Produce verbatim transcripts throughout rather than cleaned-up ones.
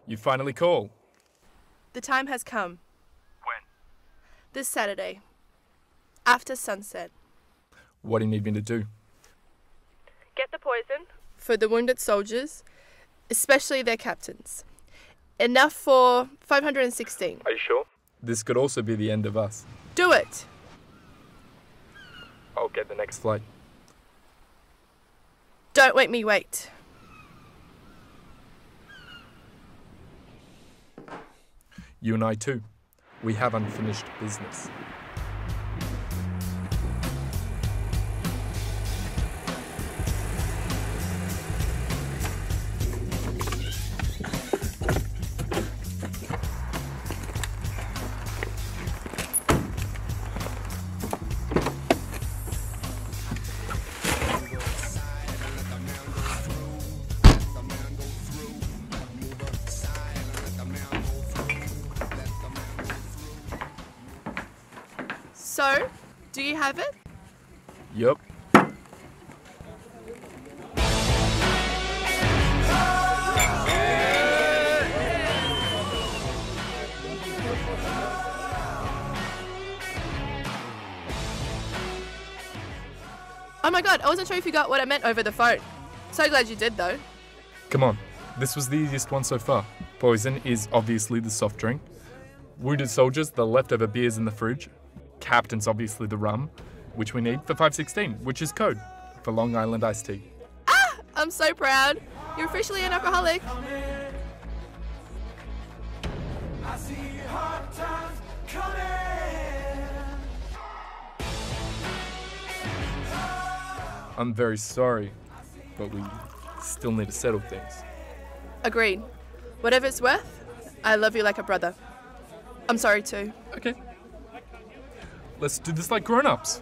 You finally call. The time has come. When? This Saturday. After sunset. What do you need me to do? Get the poison for the wounded soldiers, especially their captains. Enough for five hundred sixteen. Are you sure? This could also be the end of us. Do it! I'll get the next Flight. Don't make me wait. You and I too. We have unfinished business. So, do you have it? Yup. Oh my god, I wasn't sure if you got what I meant over the phone. So glad you did though. Come on. This was the easiest one so far. Poison is obviously the soft drink. Wounded soldiers, the leftover beers in the fridge. Captain's obviously the rum, which we need for five sixteen, which is code for Long Island iced tea. Ah! I'm so proud. You're officially an alcoholic. I see hard times coming. I'm very sorry, but we still need to settle things. Agreed. Whatever it's worth, I love you like a brother. I'm sorry too. Okay. Let's do this like grown-ups.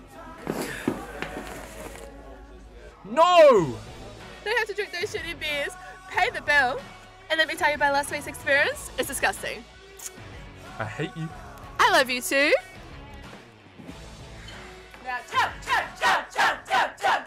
No! Don't have to drink those shitty beers, pay the bill, and let me tell you about last week's experience. It's disgusting. I hate you. I love you too. Now jump, jump, jump, jump, jump, jump.